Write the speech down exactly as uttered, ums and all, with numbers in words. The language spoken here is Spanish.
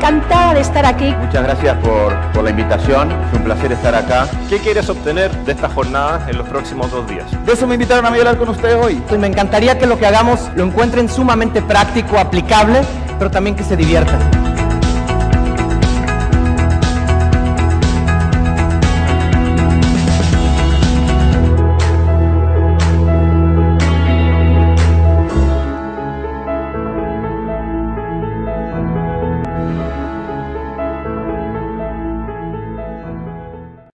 encantada de estar aquí. Muchas gracias por, por la invitación, es un placer estar acá. ¿Qué quieres obtener de esta jornada en los próximos dos días? De eso me invitaron a mí a hablar con ustedes hoy. Pues me encantaría que lo que hagamos lo encuentren sumamente práctico, aplicable, pero también que se diviertan.